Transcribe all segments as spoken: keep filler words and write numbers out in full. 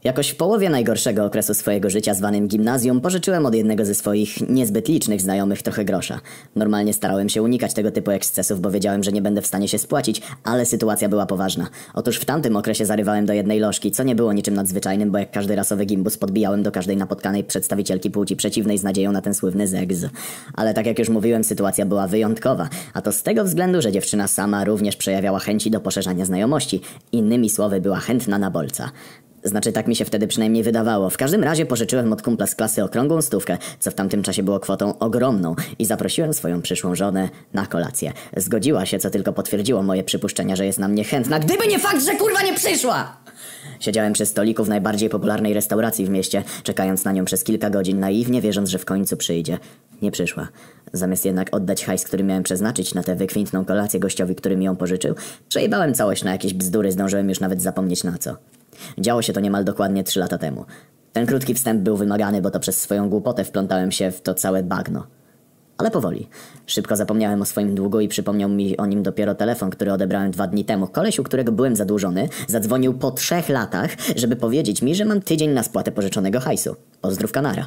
Jakoś w połowie najgorszego okresu swojego życia zwanym gimnazjum pożyczyłem od jednego ze swoich niezbyt licznych znajomych trochę grosza. Normalnie starałem się unikać tego typu ekscesów, bo wiedziałem, że nie będę w stanie się spłacić, ale sytuacja była poważna. Otóż w tamtym okresie zarywałem do jednej lożki, co nie było niczym nadzwyczajnym, bo jak każdy rasowy gimbus podbijałem do każdej napotkanej przedstawicielki płci przeciwnej z nadzieją na ten słynny zegz. Ale tak jak już mówiłem, sytuacja była wyjątkowa, a to z tego względu, że dziewczyna sama również przejawiała chęci do poszerzania znajomości. Innymi słowy, była chętna na bolca. Znaczy, tak mi się wtedy przynajmniej wydawało. W każdym razie pożyczyłem od kumpla z klasy okrągłą stówkę, co w tamtym czasie było kwotą ogromną, i zaprosiłem swoją przyszłą żonę na kolację. Zgodziła się, co tylko potwierdziło moje przypuszczenia, że jest na mnie chętna, gdyby nie fakt, że kurwa nie przyszła! Siedziałem przy stoliku w najbardziej popularnej restauracji w mieście, czekając na nią przez kilka godzin, naiwnie wierząc, że w końcu przyjdzie. Nie przyszła. Zamiast jednak oddać hajs, który miałem przeznaczyć na tę wykwintną kolację gościowi, który mi ją pożyczył, przejebałem całość na jakieś bzdury, zdążyłem już nawet zapomnieć na co. Działo się to niemal dokładnie trzy lata temu. Ten krótki wstęp był wymagany, bo to przez swoją głupotę wplątałem się w to całe bagno. Ale powoli. Szybko zapomniałem o swoim długu i przypomniał mi o nim dopiero telefon, który odebrałem dwa dni temu. Koleś, u którego byłem zadłużony, zadzwonił po trzech latach, żeby powiedzieć mi, że mam tydzień na spłatę pożyczonego hajsu. Pozdrów kanara.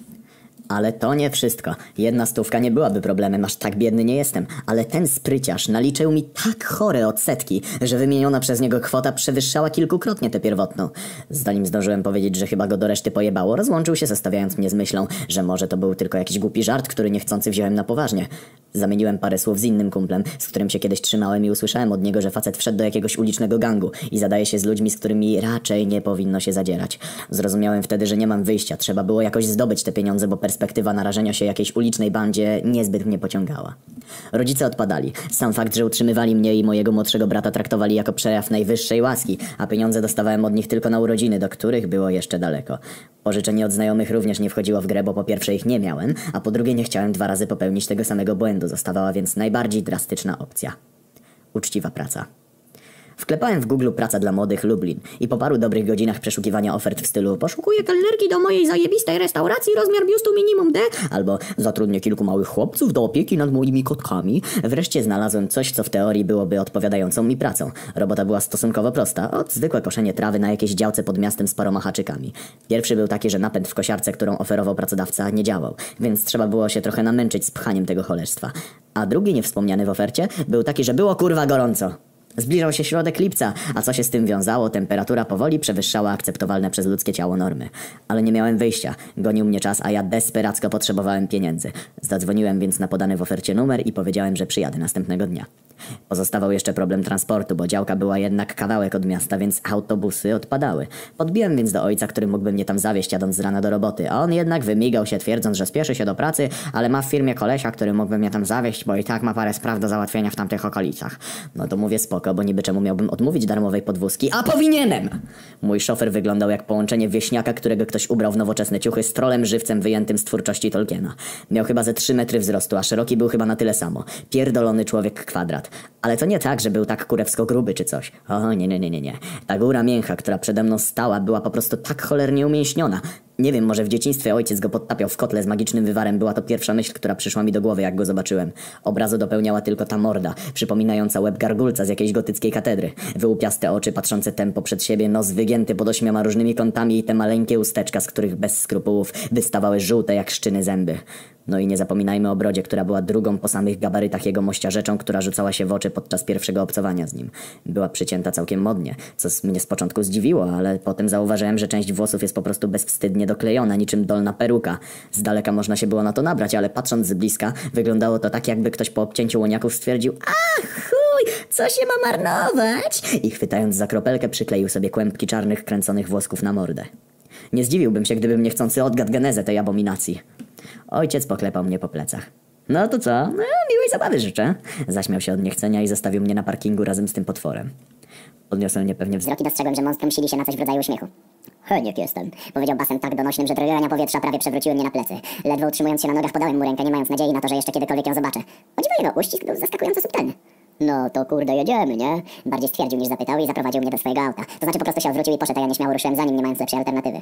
Ale to nie wszystko. Jedna stówka nie byłaby problemem, aż tak biedny nie jestem. Ale ten spryciarz naliczył mi tak chore odsetki, że wymieniona przez niego kwota przewyższała kilkukrotnie tę pierwotną. Zanim zdążyłem powiedzieć, że chyba go do reszty pojebało, rozłączył się, zostawiając mnie z myślą, że może to był tylko jakiś głupi żart, który niechcący wziąłem na poważnie. Zamieniłem parę słów z innym kumplem, z którym się kiedyś trzymałem, i usłyszałem od niego, że facet wszedł do jakiegoś ulicznego gangu i zadaje się z ludźmi, z którymi raczej nie powinno się zadzierać. Zrozumiałem wtedy, że nie mam wyjścia, trzeba było jakoś zdobyć te pieniądze, bo perspektywa narażenia się jakiejś ulicznej bandzie niezbyt mnie pociągała. Rodzice odpadali. Sam fakt, że utrzymywali mnie i mojego młodszego brata, traktowali jako przejaw najwyższej łaski, a pieniądze dostawałem od nich tylko na urodziny, do których było jeszcze daleko. Pożyczenie od znajomych również nie wchodziło w grę, bo po pierwsze ich nie miałem, a po drugie nie chciałem dwa razy popełnić tego samego błędu. Zostawała więc najbardziej drastyczna opcja. Uczciwa praca. Wklepałem w Google praca dla młodych Lublin i po paru dobrych godzinach przeszukiwania ofert w stylu poszukuję kelnerki do mojej zajebistej restauracji, rozmiar biustu minimum D, albo zatrudnię kilku małych chłopców do opieki nad moimi kotkami, wreszcie znalazłem coś, co w teorii byłoby odpowiadającą mi pracą. Robota była stosunkowo prosta, od zwykłe koszenie trawy na jakiejś działce pod miastem z paroma haczykami. Pierwszy był taki, że napęd w kosiarce, którą oferował pracodawca, nie działał, więc trzeba było się trochę namęczyć z pchaniem tego cholerstwa. A drugi, niewspomniany w ofercie, był taki, że było kurwa gorąco. Zbliżał się środek lipca, a co się z tym wiązało, temperatura powoli przewyższała akceptowalne przez ludzkie ciało normy. Ale nie miałem wyjścia, gonił mnie czas, a ja desperacko potrzebowałem pieniędzy. Zadzwoniłem więc na podany w ofercie numer i powiedziałem, że przyjadę następnego dnia. Pozostawał jeszcze problem transportu, bo działka była jednak kawałek od miasta, więc autobusy odpadały. Podbiłem więc do ojca, który mógłby mnie tam zawieźć, jadąc z rana do roboty, a on jednak wymigał się, twierdząc, że spieszy się do pracy, ale ma w firmie kolesia, który mógłby mnie tam zawieźć, bo i tak ma parę spraw do załatwienia w tamtych okolicach. No to mówię spoko, bo niby czemu miałbym odmówić darmowej podwózki, a powinienem! Mój szofer wyglądał jak połączenie wieśniaka, którego ktoś ubrał w nowoczesne ciuchy, z trolem żywcem wyjętym z twórczości Tolkiena. Miał chyba ze trzy metry wzrostu, a szeroki był chyba na tyle samo. Pierdolony człowiek kwadrat. Ale to nie tak, że był tak kurewsko gruby czy coś. O nie, nie, nie, nie, nie. Ta góra mięcha, która przede mną stała, była po prostu tak cholernie umięśniona. Nie wiem, może w dzieciństwie ojciec go podtapiał w kotle z magicznym wywarem. Była to pierwsza myśl, która przyszła mi do głowy, jak go zobaczyłem. Obrazu dopełniała tylko ta morda, przypominająca łeb gargulca z jakiejś gotyckiej katedry. Wyłupiaste oczy patrzące tempo przed siebie, nos wygięty pod ośmioma różnymi kątami i te maleńkie usteczka, z których bez skrupułów wystawały żółte jak szczyny zęby. No i nie zapominajmy o brodzie, która była drugą po samych gabarytach jego mościa rzeczą, która rzucała się w oczy podczas pierwszego obcowania z nim. Była przycięta całkiem modnie, co mnie z początku zdziwiło, ale potem zauważyłem, że część włosów jest po prostu bezwstydnie doklejona, niczym dolna peruka. Z daleka można się było na to nabrać, ale patrząc z bliska, wyglądało to tak, jakby ktoś po obcięciu łoniaków stwierdził: ach chuj, co się ma marnować? I chwytając za kropelkę, przykleił sobie kłębki czarnych, kręconych włosków na mordę. Nie zdziwiłbym się, gdybym niechcący odgadł genezę tej abominacji. Ojciec poklepał mnie po plecach. No to co? No, miłej zabawy życzę. Zaśmiał się od niechcenia i zostawił mnie na parkingu razem z tym potworem. Podniosłem niepewnie wzrok i dostrzegłem, że monstrum sili się na coś w rodzaju uśmiechu. Heniek jestem, powiedział basem tak donośnym, że drgania powietrza prawie przewróciły mnie na plecy. Ledwo utrzymując się na nogach, podałem mu rękę, nie mając nadziei na to, że jeszcze kiedykolwiek ją zobaczę. O dziwo jego uścisk był zaskakująco subtelny. No to kurde jedziemy, nie? Bardziej stwierdził niż zapytał i zaprowadził mnie do swojego auta. To znaczy po prostu się odwrócił i poszedł, a ja nieśmiało ruszyłem za nim, nie mając lepszej alternatywy.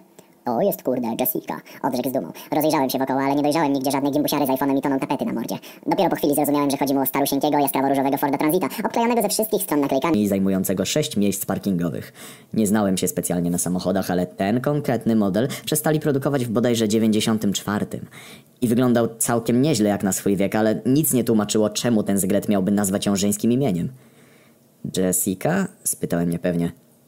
O, jest kurde, Jessica, odrzekł z dumą. Rozejrzałem się wokoło, ale nie dojrzałem nigdzie żadnej gimbusiary z iPhone'em i toną tapety na mordzie. Dopiero po chwili zrozumiałem, że chodzi mu o starusieńkiego, jaskrawo-różowego Forda Transita, obklejonego ze wszystkich stron naklejkami I zajmującego sześć miejsc parkingowych. Nie znałem się specjalnie na samochodach, ale ten konkretny model przestali produkować w bodajże dziewięćdziesiątym czwartym. I wyglądał całkiem nieźle jak na swój wiek, ale nic nie tłumaczyło, czemu ten zgret miałby nazwać ją żeńskim imieniem. Jessica? Spytałem niepewnie.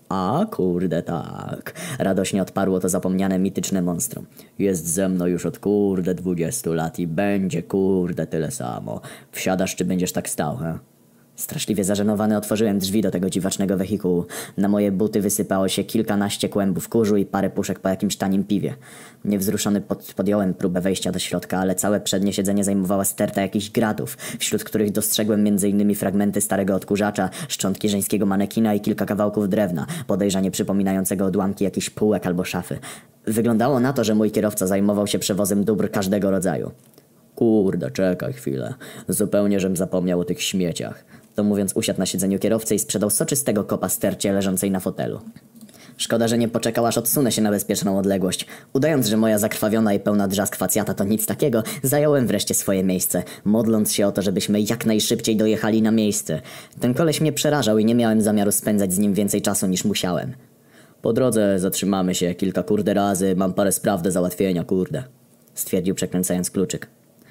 A kurde tak. Radośnie odparło to zapomniane mityczne monstrum. Jest ze mną już od kurde dwudziestu lat i będzie kurde tyle samo. Wsiadasz czy będziesz tak stał, he? Straszliwie zażenowany otworzyłem drzwi do tego dziwacznego wehikułu. Na moje buty wysypało się kilkanaście kłębów kurzu i parę puszek po jakimś tanim piwie. Niewzruszony pod, podjąłem próbę wejścia do środka, ale całe przednie siedzenie zajmowała sterta jakichś gratów, wśród których dostrzegłem między innymi fragmenty starego odkurzacza, szczątki żeńskiego manekina i kilka kawałków drewna, podejrzanie przypominającego odłamki jakichś półek albo szafy. Wyglądało na to, że mój kierowca zajmował się przewozem dóbr każdego rodzaju. Kurde, czekaj chwilę. Zupełnie żem zapomniał o tych śmieciach. To mówiąc usiadł na siedzeniu kierowcy i sprzedał soczystego kopa stercie leżącej na fotelu. Szkoda, że nie poczekał, aż odsunę się na bezpieczną odległość. Udając, że moja zakrwawiona i pełna drzask facjata to nic takiego, zająłem wreszcie swoje miejsce, modląc się o to, żebyśmy jak najszybciej dojechali na miejsce. Ten koleś mnie przerażał i nie miałem zamiaru spędzać z nim więcej czasu niż musiałem. Po drodze zatrzymamy się kilka kurde razy, mam parę spraw do załatwienia, kurde. Stwierdził, przekręcając kluczyk.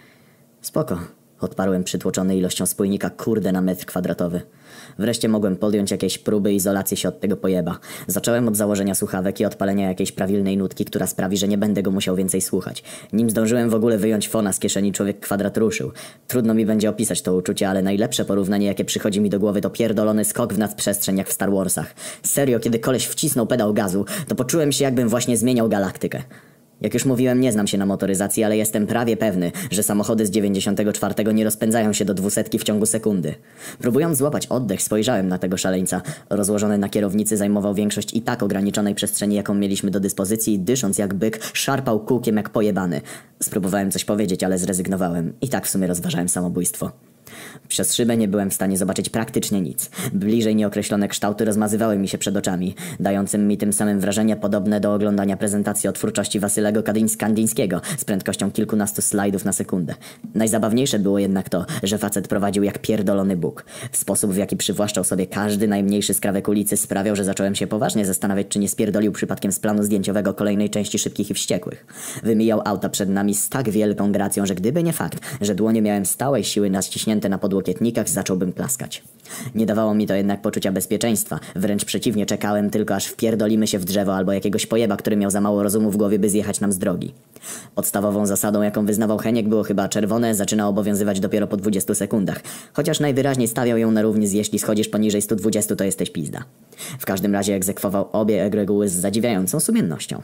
Spoko. Odparłem przytłoczony ilością spójnika kurde na metr kwadratowy. Wreszcie mogłem podjąć jakieś próby izolacji się od tego pojeba. Zacząłem od założenia słuchawek i odpalenia jakiejś prawilnej nutki, która sprawi, że nie będę go musiał więcej słuchać. Nim zdążyłem w ogóle wyjąć fona z kieszeni, człowiek kwadrat ruszył. Trudno mi będzie opisać to uczucie, ale najlepsze porównanie, jakie przychodzi mi do głowy, to pierdolony skok w nadprzestrzeń jak w Star Warsach. Serio, kiedy koleś wcisnął pedał gazu, to poczułem się, jakbym właśnie zmieniał galaktykę. Jak już mówiłem, nie znam się na motoryzacji, ale jestem prawie pewny, że samochody z dziewięćdziesiątego czwartego nie rozpędzają się do dwusetki w ciągu sekundy. Próbując złapać oddech, spojrzałem na tego szaleńca. Rozłożony na kierownicy zajmował większość i tak ograniczonej przestrzeni, jaką mieliśmy do dyspozycji i dysząc jak byk, szarpał kółkiem jak pojebany. Spróbowałem coś powiedzieć, ale zrezygnowałem. I tak w sumie rozważałem samobójstwo. Przez szybę nie byłem w stanie zobaczyć praktycznie nic. Bliżej nieokreślone kształty rozmazywały mi się przed oczami, dającym mi tym samym wrażenie podobne do oglądania prezentacji o twórczości Wasylego Kandińskiego z prędkością kilkunastu slajdów na sekundę. Najzabawniejsze było jednak to, że facet prowadził jak pierdolony Bóg. Sposób, w jaki przywłaszczał sobie każdy najmniejszy skrawek ulicy, sprawiał, że zacząłem się poważnie zastanawiać, czy nie spierdolił przypadkiem z planu zdjęciowego kolejnej części Szybkich i Wściekłych. Wymijał auta przed nami z tak wielką gracją, że gdyby nie fakt, że dłonie miałem stałej siły naciśnięte na podłokietnikach, zacząłbym klaskać. Nie dawało mi to jednak poczucia bezpieczeństwa, wręcz przeciwnie, czekałem tylko aż wpierdolimy się w drzewo albo jakiegoś pojeba, który miał za mało rozumu w głowie, by zjechać nam z drogi. Podstawową zasadą, jaką wyznawał Heniek, było chyba czerwone, zaczyna obowiązywać dopiero po dwudziestu sekundach, chociaż najwyraźniej stawiał ją na równi z jeśli schodzisz poniżej stu dwudziestu, to jesteś pizda. W każdym razie egzekwował obie reguły z zadziwiającą sumiennością.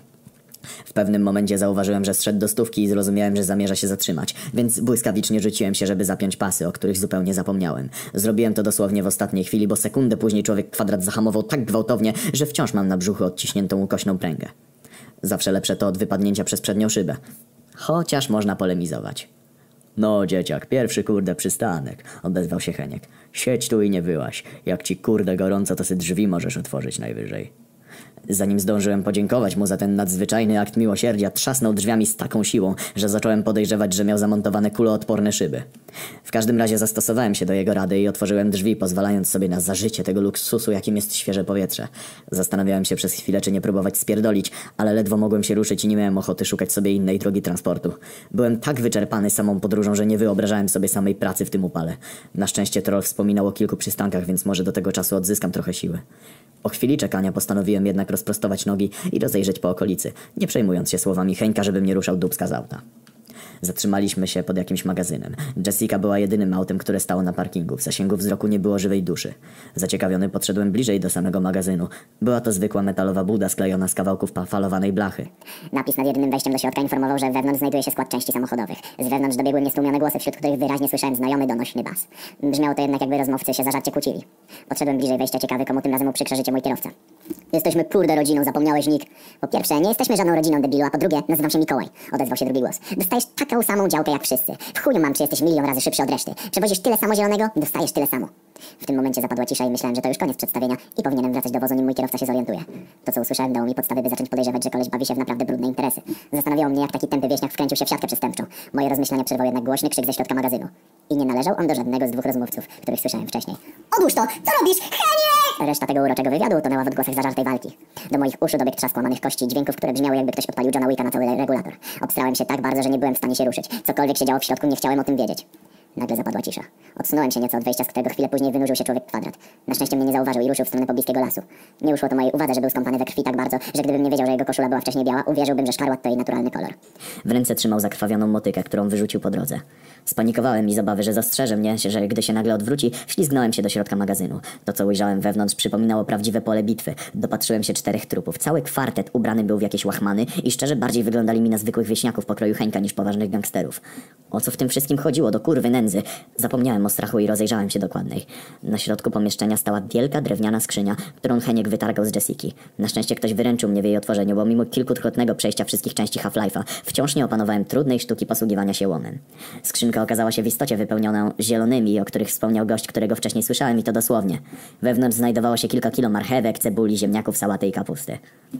W pewnym momencie zauważyłem, że zszedł do stówki i zrozumiałem, że zamierza się zatrzymać, więc błyskawicznie rzuciłem się, żeby zapiąć pasy, o których zupełnie zapomniałem. Zrobiłem to dosłownie w ostatniej chwili, bo sekundę później człowiek kwadrat zahamował tak gwałtownie, że wciąż mam na brzuchu odciśniętą ukośną pręgę. Zawsze lepsze to od wypadnięcia przez przednią szybę. Chociaż można polemizować. No dzieciak, pierwszy kurde przystanek, odezwał się Heniek. Siedź tu i nie wyłaź. Jak ci kurde gorąco, to sy drzwi możesz otworzyć najwyżej. Zanim zdążyłem podziękować mu za ten nadzwyczajny akt miłosierdzia, trzasnął drzwiami z taką siłą, że zacząłem podejrzewać, że miał zamontowane kuloodporne szyby. W każdym razie zastosowałem się do jego rady i otworzyłem drzwi, pozwalając sobie na zażycie tego luksusu, jakim jest świeże powietrze. Zastanawiałem się przez chwilę, czy nie próbować spierdolić, ale ledwo mogłem się ruszyć i nie miałem ochoty szukać sobie innej drogi transportu. Byłem tak wyczerpany samą podróżą, że nie wyobrażałem sobie samej pracy w tym upale. Na szczęście troll wspominał o kilku przystankach, więc może do tego czasu odzyskam trochę siły. Po chwili czekania postanowiłem jednak rozprostować nogi i rozejrzeć po okolicy, nie przejmując się słowami Heńka, żebym nie ruszał dupska z auta. Zatrzymaliśmy się pod jakimś magazynem. Jessica była jedynym autem, które stało na parkingu. W zasięgu wzroku nie było żywej duszy. Zaciekawiony podszedłem bliżej do samego magazynu. Była to zwykła metalowa buda sklejona z kawałków falowanej blachy. Napis nad jedynym wejściem do środka informował, że wewnątrz znajduje się skład części samochodowych. Z wewnątrz dobiegły mnie stłumione głosy, wśród których wyraźnie słyszałem znajomy, donośny bas. Brzmiało to jednak, jakby rozmówcy się zażarcie kłócili. Podszedłem bliżej wejścia, ciekawy, komu tym razem uprzykrza życie mój kierowca. Jesteśmy kurde rodziną, zapomniałeś, Nick. Po pierwsze, nie jesteśmy żadną rodziną, debilu, a po drugie, nazywam się Mikołaj. Odezwał się drugi głos. Dostajesz taką samą działkę jak wszyscy. W chuju mam, czy jesteś milion razy szybszy od reszty. Przewozisz tyle samo zielonego, dostajesz tyle samo. W tym momencie zapadła cisza i myślałem, że to już koniec przedstawienia i powinienem wracać do wozu, nim mój kierowca się zorientuje. To, co usłyszałem, dało mi podstawy, by zacząć podejrzewać, że koleś bawi się w naprawdę brudne interesy. Zastanawiało mnie, jak taki tępy wieśniak wkręcił się w siatkę przestępczą. Moje rozmyślania przerwał jednak głośny krzyk ze środka magazynu. I nie należał on do żadnego z dwóch rozmówców, których słyszałem wcześniej. Odłóż to! Co robisz? Heniek! Reszta tego uroczego wywiadu utonęła w odgłosach zażartej walki. Do moich uszu dobiegł trzask łamanych kości i dźwięków, które brzmiały, jakby ktoś odpalił Johna Wicka na cały regulator. Obstrałem się tak bardzo, że nie byłem w stanie się ruszyć. Cokolwiek się działo w środku, nie chciałem o tym wiedzieć. Nagle zapadła cisza. Odsunąłem się nieco od wejścia, z którego chwilę później wynurzył się człowiek kwadrat. Na szczęście mnie nie zauważył i ruszył w stronę pobliskiego lasu. Nie uszło to mojej uwadze, że był skąpany we krwi tak bardzo, że gdybym nie wiedział, że jego koszula była wcześniej biała, uwierzyłbym, że szkarłat to jej naturalny kolor. W ręce trzymał zakrwawioną motykę, którą wyrzucił po drodze. Spanikowałem i z obawy, że zastrzeże mnie, że gdy się nagle odwróci, ślizgnąłem się do środka magazynu. To, co ujrzałem wewnątrz, przypominało prawdziwe pole bitwy. Dopatrzyłem się czterech trupów. Cały kwartet ubrany był w jakieś łachmany i szczerze bardziej wyglądali mi na zwykłych wieśniaków pokroju Henka niż poważnych gangsterów. O co w tym wszystkim chodziło? Do kurwy nędzy. Zapomniałem o strachu i rozejrzałem się dokładniej. Na środku pomieszczenia stała wielka drewniana skrzynia, którą Heniek wytargał z Jessiki. Na szczęście ktoś wyręczył mnie w jej otworzeniu, bo mimo kilkukrotnego przejścia wszystkich części Half-Life'a wciąż nie opanowałem trudnej sztuki posługiwania się łomem. Skrzynka okazała się w istocie wypełnioną zielonymi, o których wspomniał gość, którego wcześniej słyszałem, i to dosłownie. Wewnątrz znajdowało się kilka kilo marchewek, cebuli, ziemniaków, sałaty i kapusty.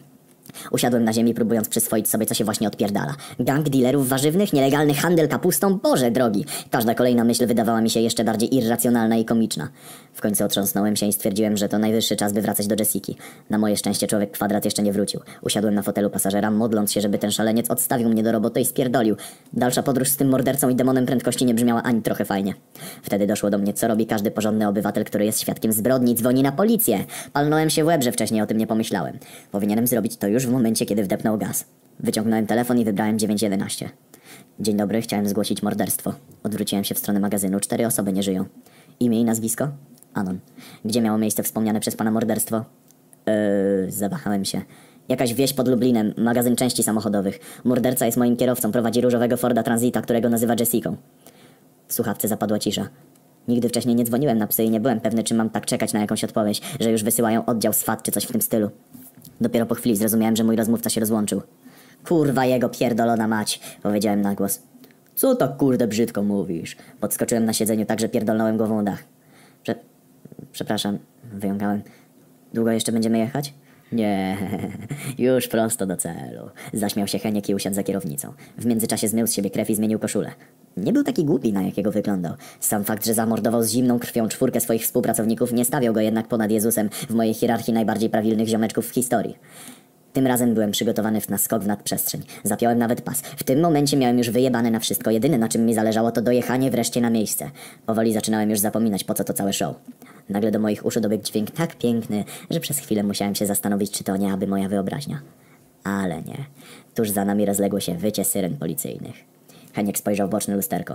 Usiadłem na ziemi, próbując przyswoić sobie, co się właśnie odpierdala. Gang dealerów warzywnych, nielegalny handel kapustą? Boże drogi! Każda kolejna myśl wydawała mi się jeszcze bardziej irracjonalna i komiczna. W końcu otrząsnąłem się i stwierdziłem, że to najwyższy czas, by wracać do Jessiki. Na moje szczęście człowiek kwadrat jeszcze nie wrócił. Usiadłem na fotelu pasażera, modląc się, żeby ten szaleniec odstawił mnie do roboty i spierdolił. Dalsza podróż z tym mordercą i demonem prędkości nie brzmiała ani trochę fajnie. Wtedy doszło do mnie, co robi każdy porządny obywatel, który jest świadkiem zbrodni, dzwoni na policję. Palnąłem się w łeb, że wcześniej o tym nie pomyślałem. Powinienem zrobić to już w momencie, kiedy wdepnął gaz. Wyciągnąłem telefon i wybrałem dziewięć jedenaście. Dzień dobry, chciałem zgłosić morderstwo. Odwróciłem się w stronę magazynu. Cztery osoby nie żyją. Imię i nazwisko? Anon. Gdzie miało miejsce wspomniane przez pana morderstwo? Eee, zawahałem się. Jakaś wieś pod Lublinem, magazyn części samochodowych. Morderca jest moim kierowcą, prowadzi różowego Forda Transita, którego nazywa Jessiką. W słuchawce zapadła cisza. Nigdy wcześniej nie dzwoniłem na psy i nie byłem pewny, czy mam tak czekać na jakąś odpowiedź, że już wysyłają oddział S W A T czy coś w tym stylu. Dopiero po chwili zrozumiałem, że mój rozmówca się rozłączył. Kurwa jego pierdolona mać, powiedziałem na głos. Co tak kurde brzydko mówisz? Podskoczyłem na siedzeniu tak, że pierdolnąłem głową dach. Prze... Przepraszam, wyjąkałem. Długo jeszcze będziemy jechać? Nie, już prosto do celu. Zaśmiał się Heniek i usiadł za kierownicą. W międzyczasie zmył z siebie krew i zmienił koszulę. Nie był taki głupi, na jakiego wyglądał. Sam fakt, że zamordował z zimną krwią czwórkę swoich współpracowników, nie stawiał go jednak ponad Jezusem w mojej hierarchii najbardziej prawilnych ziomeczków w historii. Tym razem byłem przygotowany na skok w nadprzestrzeń. Zapiąłem nawet pas. W tym momencie miałem już wyjebane na wszystko. Jedyne, na czym mi zależało, to dojechanie wreszcie na miejsce. Powoli zaczynałem już zapominać, po co to całe show. Nagle do moich uszu dobiegł dźwięk tak piękny, że przez chwilę musiałem się zastanowić, czy to nie aby moja wyobraźnia. Ale nie. Tuż za nami rozległo się wycie syren policyjnych. Heniek spojrzał w boczne lusterko.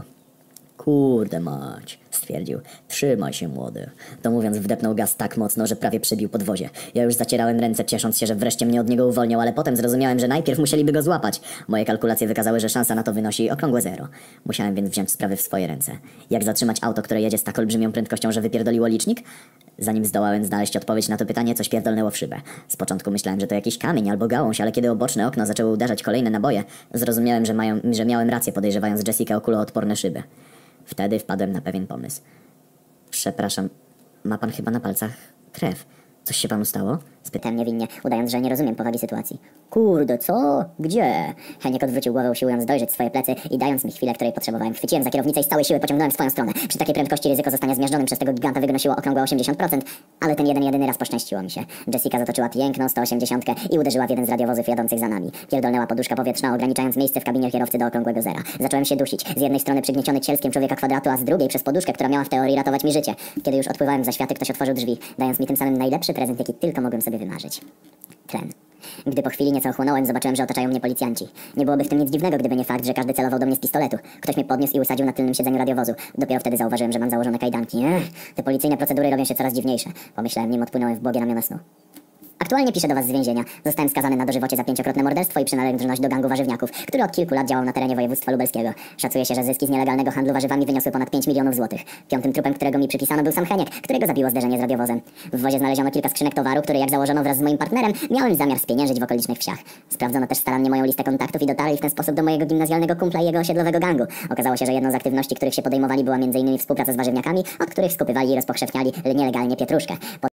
Kurde mać, stwierdził. Trzymaj się, młody. To mówiąc, wdepnął gaz tak mocno, że prawie przybił podwozie. Ja już zacierałem ręce, ciesząc się, że wreszcie mnie od niego uwolnią, ale potem zrozumiałem, że najpierw musieliby go złapać. Moje kalkulacje wykazały, że szansa na to wynosi okrągłe zero. Musiałem więc wziąć sprawy w swoje ręce. Jak zatrzymać auto, które jedzie z tak olbrzymią prędkością, że wypierdoliło licznik? Zanim zdołałem znaleźć odpowiedź na to pytanie, coś pierdolnęło w szybę. Z początku myślałem, że to jakiś kamień albo gałąź, ale kiedy o boczne okno zaczęły uderzać kolejne naboje, zrozumiałem, że, mają, że miałem rację, podejrzewając Jessikę o kuloodporne szyby. Wtedy wpadłem na pewien pomysł. Przepraszam, ma pan chyba na palcach krew. Coś się panu stało? Spytałem niewinnie, udając, że nie rozumiem powagi sytuacji. Kurde, co? Gdzie? Heniek odwrócił głowę, usiłując dojrzeć swoje plecy i dając mi chwilę, której potrzebowałem. Chwyciłem za kierownicę i z całej siły pociągnąłem w swoją stronę. Przy takiej prędkości ryzyko zostania zmiażdżonym przez tego giganta wynosiło okrągłe osiemdziesiąt procent, ale ten jeden jedyny raz poszczęściło mi się. Jessica zatoczyła piękną sto osiemdziesiąt i uderzyła w jeden z radiowozów jadących za nami. Pierdolnęła poduszka powietrzna, ograniczając miejsce w kabinie kierowcy do okrągłego zera. Zacząłem się dusić. Z jednej strony przygnieciony cielskiem człowieka kwadratu, a z drugiej przez poduszkę, która miała w teorii ratować mi życie. Kiedy już odpływałem za światy, ktoś otworzył drzwi, dając mi tym samym najlepszy prezent, jaki tylko mogłem sobie wymarzyć. Tlen. Gdy po chwili nieco ochłonąłem, zobaczyłem, że otaczają mnie policjanci. Nie byłoby w tym nic dziwnego, gdyby nie fakt, że każdy celował do mnie z pistoletu. Ktoś mnie podniósł i usadził na tylnym siedzeniu radiowozu. Dopiero wtedy zauważyłem, że mam założone kajdanki. Ech, te policyjne procedury robią się coraz dziwniejsze. Pomyślałem, nim odpłynąłem w błogie ramiona snu. Aktualnie piszę do was z więzienia. Zostałem skazany na dożywocie za pięciokrotne morderstwo i przynależność do gangu warzywniaków, który od kilku lat działał na terenie województwa lubelskiego. Szacuje się, że zyski z nielegalnego handlu warzywami wyniosły ponad pięć milionów złotych. Piątym trupem, którego mi przypisano, był sam Heniek, którego zabiło zderzenie z radiowozem. W wozie znaleziono kilka skrzynek towaru, który, jak założono wraz z moim partnerem, miałem zamiar spieniężyć w okolicznych wsiach. Sprawdzono też starannie moją listę kontaktów i dotarli w ten sposób do mojego gimnazjalnego kumpla i jego osiedlowego gangu. Okazało się, że jedną z aktywności, których się podejmowali, była między innymi współpraca z warzywniakami, od których skupywali i rozpowszechniali nielegalnie pietruszkę.